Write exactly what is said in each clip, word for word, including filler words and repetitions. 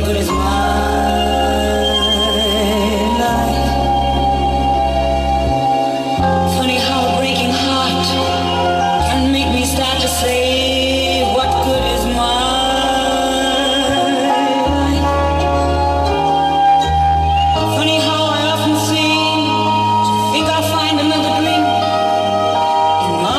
good is my life? Funny how a breaking heart can make me start to say, what good is my life? Funny how I often seem to think I'll find another drink in my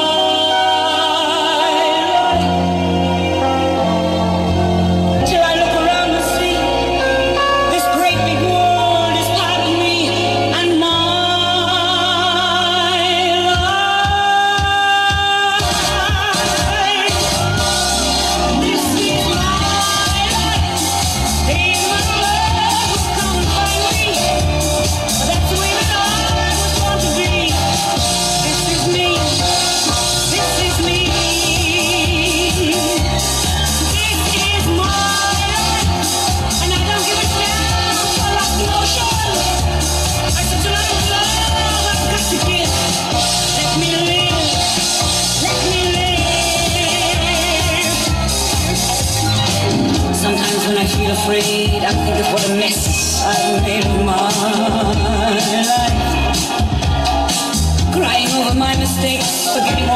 Sometimes when I feel afraid, I think of what a mess I've made of my life. Crying over my mistakes, forgetting